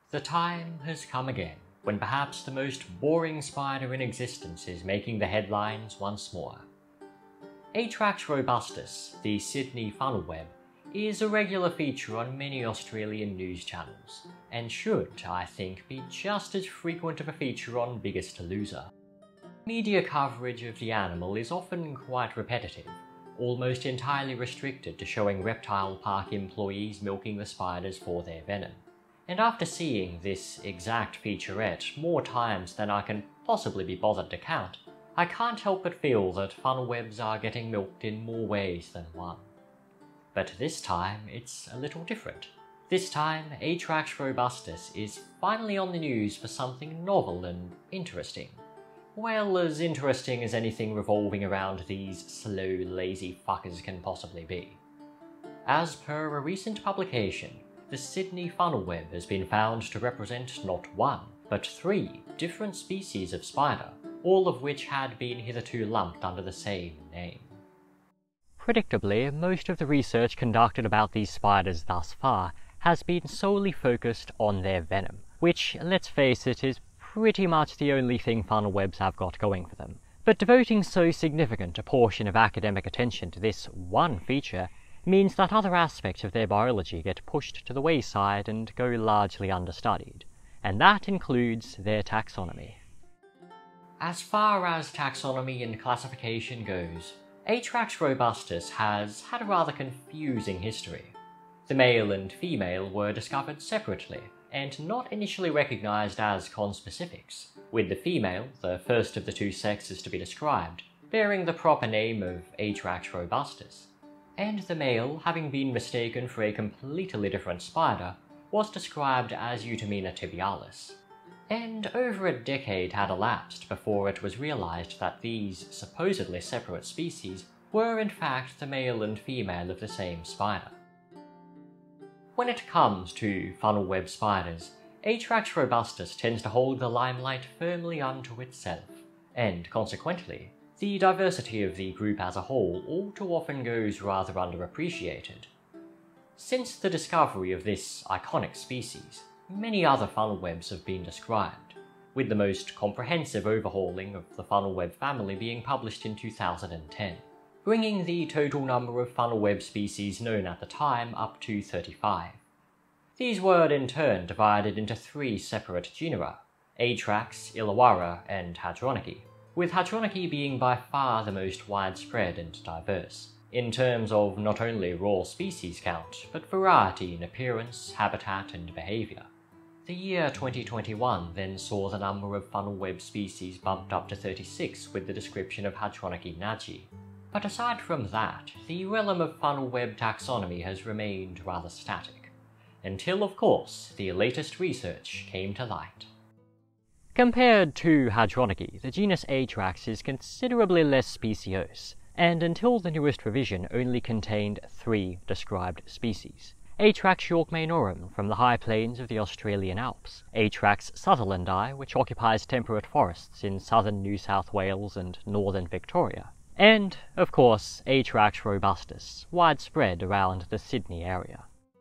The time has come again, when perhaps the most boring spider in existence is making the headlines once more. Atrax robustus, the Sydney funnel web, is a regular feature on many Australian news channels, and should, I think, be just as frequent of a feature on Biggest Loser. Media coverage of the animal is often quite repetitive, almost entirely restricted to showing reptile park employees milking the spiders for their venom. And after seeing this exact featurette more times than I can possibly be bothered to count, I can't help but feel that funnel webs are getting milked in more ways than one. But this time, it's a little different. This time, Atrax robustus is finally on the news for something novel and interesting. Well, as interesting as anything revolving around these slow, lazy fuckers can possibly be. As per a recent publication, the Sydney funnel web has been found to represent not one, but 3 different species of spider, all of which had been hitherto lumped under the same name. Predictably, most of the research conducted about these spiders thus far has been solely focused on their venom, which, let's face it, is pretty much the only thing funnel webs have got going for them. But devoting so significant a portion of academic attention to this one feature means that other aspects of their biology get pushed to the wayside and go largely understudied, and that includes their taxonomy. As far as taxonomy and classification goes, Atrax robustus has had a rather confusing history. The male and female were discovered separately, and not initially recognized as conspecifics, with the female, the first of the 2 sexes to be described, bearing the proper name of Atrax robustus, and the male, having been mistaken for a completely different spider, was described as Eutemina tibialis. And over a decade had elapsed before it was realized that these supposedly separate species were in fact the male and female of the same spider. When it comes to funnel web spiders, Atrax robustus tends to hold the limelight firmly unto itself, and consequently, the diversity of the group as a whole all too often goes rather underappreciated. Since the discovery of this iconic species, many other funnel webs have been described, with the most comprehensive overhauling of the funnel web family being published in 2010, bringing the total number of funnel web species known at the time up to 35. These were in turn divided into 3 separate genera, Atrax, Illawarra, and Hadronychi, with Hadronychi being by far the most widespread and diverse, in terms of not only raw species count, but variety in appearance, habitat, and behaviour. The year 2021 then saw the number of funnel web species bumped up to 36 with the description of Hadronychi nagi. But aside from that, the realm of funnel web taxonomy has remained rather static, until of course the latest research came to light. Compared to Hadronychi, the genus Atrax is considerably less speciose, and until the newest revision only contained 3 described species. Atrax yorkmainorum from the high plains of the Australian Alps, Atrax sutherlandi, which occupies temperate forests in southern New South Wales and northern Victoria, and, of course, Atrax robustus, widespread around the Sydney area.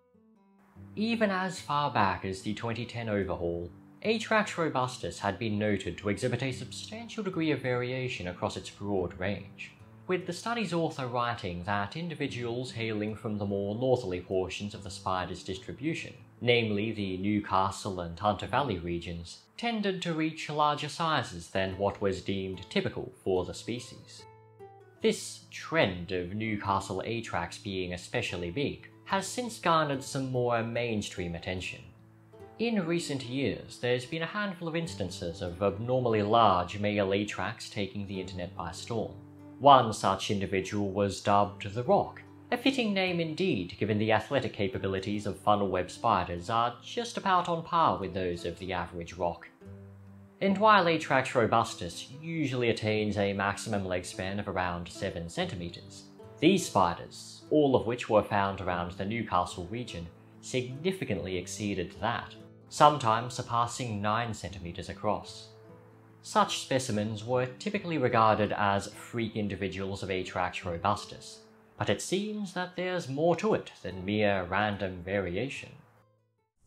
Even as far back as the 2010 overhaul, Atrax robustus had been noted to exhibit a substantial degree of variation across its broad range, with the study's author writing that individuals hailing from the more northerly portions of the spider's distribution, namely the Newcastle and Hunter Valley regions, tended to reach larger sizes than what was deemed typical for the species. This trend of Newcastle Atrax being especially big has since garnered some more mainstream attention. In recent years, there's been a handful of instances of abnormally large male Atrax taking the internet by storm. One such individual was dubbed The Rock, a fitting name indeed given the athletic capabilities of funnel web spiders are just about on par with those of the average rock. And while Atrax robustus usually attains a maximum leg span of around 7 centimeters, these spiders, all of which were found around the Newcastle region, significantly exceeded that, sometimes surpassing 9 centimeters across. Such specimens were typically regarded as freak individuals of Atrax robustus, but it seems that there's more to it than mere random variation.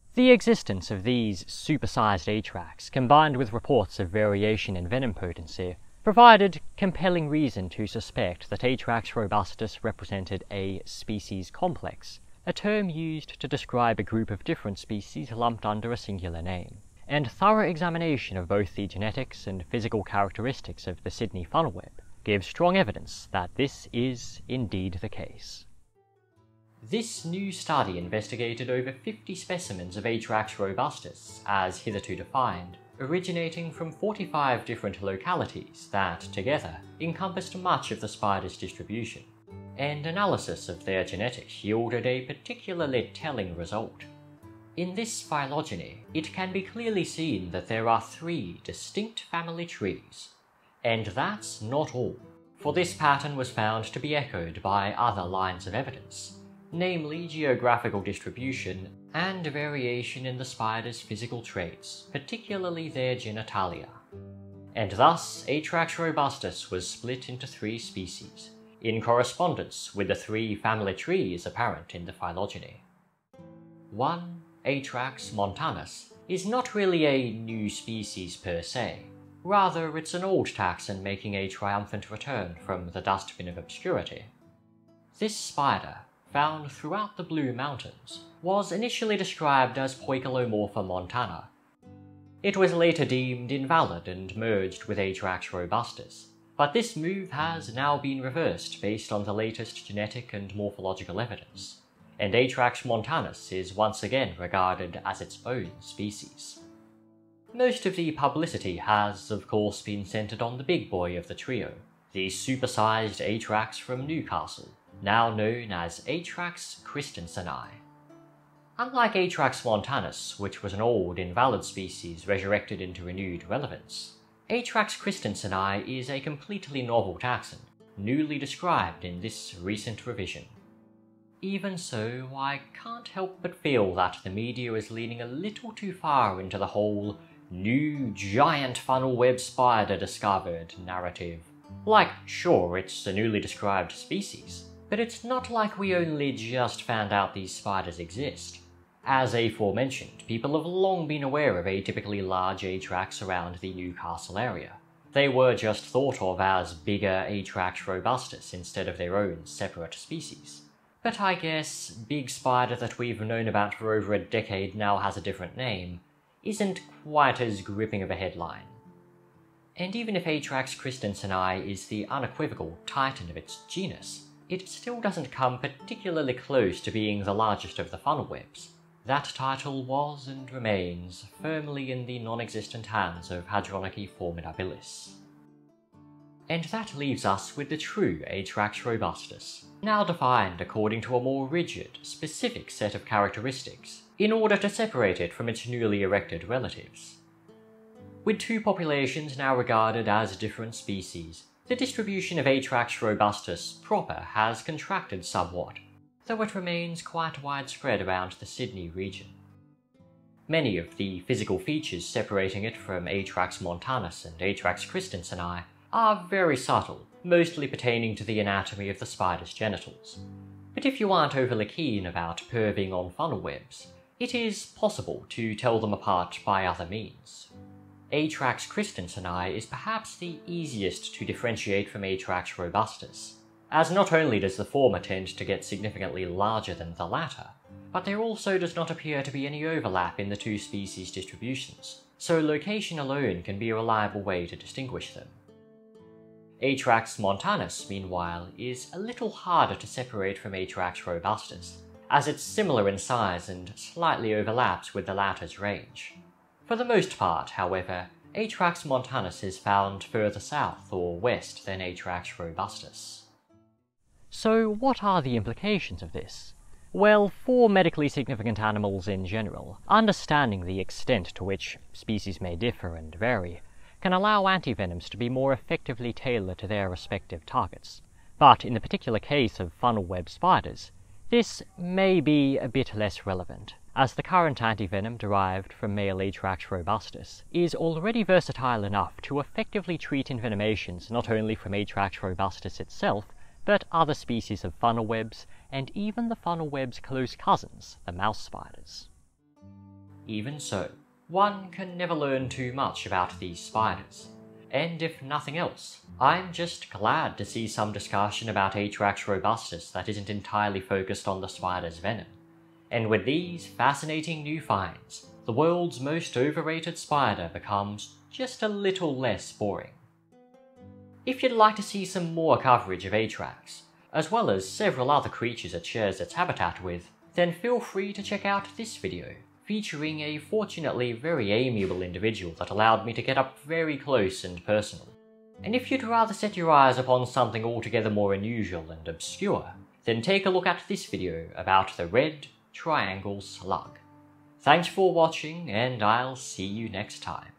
The existence of these supersized Atrax, combined with reports of variation in venom potency, provided compelling reason to suspect that Atrax robustus represented a species complex, a term used to describe a group of different species lumped under a singular name. And thorough examination of both the genetics and physical characteristics of the Sydney funnel web gives strong evidence that this is indeed the case. This new study investigated over 50 specimens of Atrax robustus, as hitherto defined, originating from 45 different localities that, together, encompassed much of the spider's distribution, and analysis of their genetics yielded a particularly telling result. In this phylogeny, it can be clearly seen that there are 3 distinct family trees. And that's not all, for this pattern was found to be echoed by other lines of evidence, namely geographical distribution and variation in the spider's physical traits, particularly their genitalia. And thus, Atrax robustus was split into 3 species, in correspondence with the 3 family trees apparent in the phylogeny. 1. Atrax montanus is not really a new species per se, rather it's an old taxon making a triumphant return from the dustbin of obscurity. This spider, found throughout the Blue Mountains, was initially described as Poikilomorpha montana. It was later deemed invalid and merged with Atrax robustus, but this move has now been reversed based on the latest genetic and morphological evidence, and Atrax montanus is once again regarded as its own species. Most of the publicity has, of course, been centered on the big boy of the trio, the supersized Atrax from Newcastle, now known as Atrax christenseni. Unlike Atrax montanus, which was an old, invalid species resurrected into renewed relevance, Atrax christenseni is a completely novel taxon, newly described in this recent revision. Even so, I can't help but feel that the media is leaning a little too far into the whole new giant funnel web spider discovered narrative. Like, sure, it's a newly described species, but it's not like we only just found out these spiders exist. As aforementioned, people have long been aware of atypically large Atrax around the Newcastle area. They were just thought of as bigger Atrax robustus instead of their own separate species. But I guess big spider that we've known about for over a decade now has a different name isn't quite as gripping of a headline. And even if Atrax christenseni is the unequivocal titan of its genus, it still doesn't come particularly close to being the largest of the funnel webs. That title was and remains firmly in the non-existent hands of Hadronychi formidabilis. And that leaves us with the true Atrax robustus, now defined according to a more rigid, specific set of characteristics, in order to separate it from its newly erected relatives. With 2 populations now regarded as different species, the distribution of Atrax robustus proper has contracted somewhat, though it remains quite widespread around the Sydney region. Many of the physical features separating it from Atrax montanus and Atrax christenseni are very subtle, mostly pertaining to the anatomy of the spider's genitals. But if you aren't overly keen about perving on funnel webs, it is possible to tell them apart by other means. Atrax christenseni is perhaps the easiest to differentiate from Atrax robustus, as not only does the former tend to get significantly larger than the latter, but there also does not appear to be any overlap in the 2 species distributions, so location alone can be a reliable way to distinguish them. Atrax montanus, meanwhile, is a little harder to separate from Atrax robustus, as it's similar in size and slightly overlaps with the latter's range. For the most part, however, Atrax montanus is found further south or west than Atrax robustus. So what are the implications of this? Well, for medically significant animals in general, understanding the extent to which species may differ and vary can allow antivenoms to be more effectively tailored to their respective targets. But in the particular case of funnel web spiders, this may be a bit less relevant, as the current antivenom derived from male Atrax robustus is already versatile enough to effectively treat envenomations not only from Atrax robustus itself, but other species of funnel webs, and even the funnel web's close cousins, the mouse spiders. Even so, one can never learn too much about these spiders. And if nothing else, I'm just glad to see some discussion about Atrax robustus that isn't entirely focused on the spider's venom. And with these fascinating new finds, the world's most overrated spider becomes just a little less boring. If you'd like to see some more coverage of Atrax, as well as several other creatures it shares its habitat with, then feel free to check out this video, featuring a fortunately very amiable individual that allowed me to get up very close and personal. And if you'd rather set your eyes upon something altogether more unusual and obscure, then take a look at this video about the red triangle slug. Thanks for watching, and I'll see you next time.